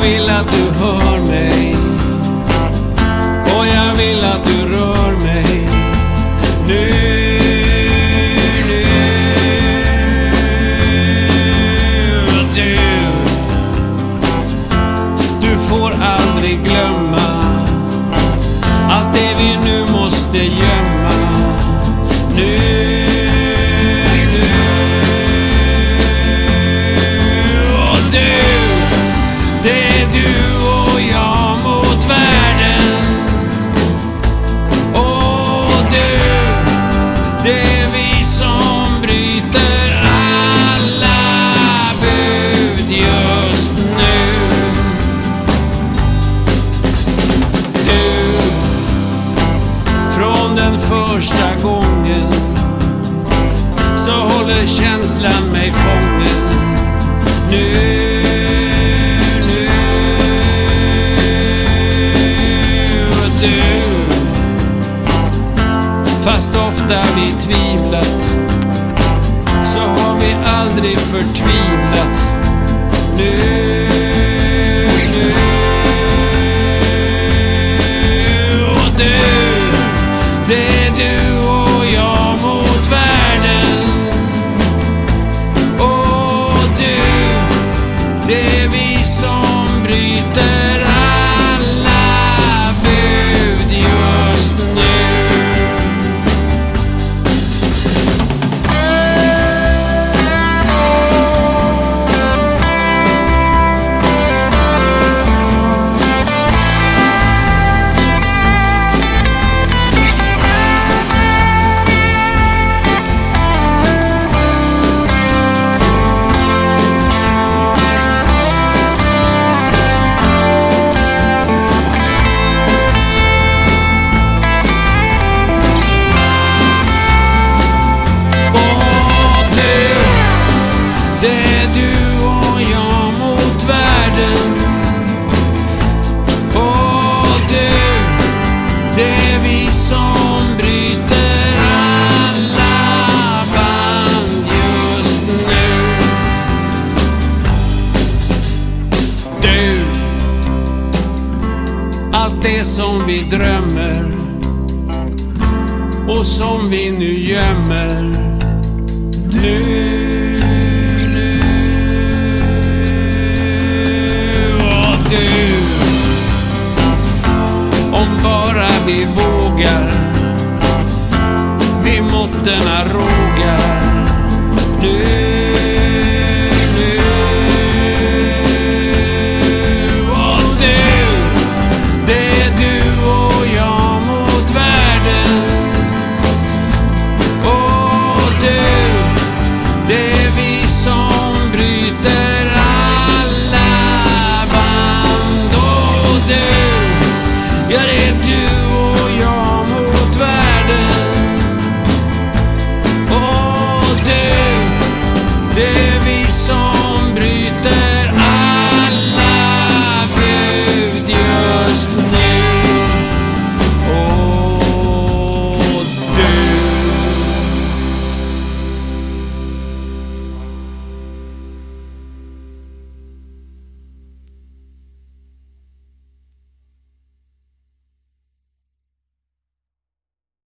vill att du hör mig, och jag vill att du rör mig nu. Du får aldrig glömma allt det vi nu måste gömma nu. Första gången så håller känslan mig fången nu. Du, fast ofta vi tvivlat, så har vi aldrig förtvivlat nu. Det är du och jag mot världen. Och du, det är vi som bryter alla bud just nu. Det är du och jag mot världen. Och du, det är vi som bryter alla band just nu. Du, allt det som vi drömmer och som vi nu gömmer. Du, om bara vi vågar, vi måtterna rågar nu.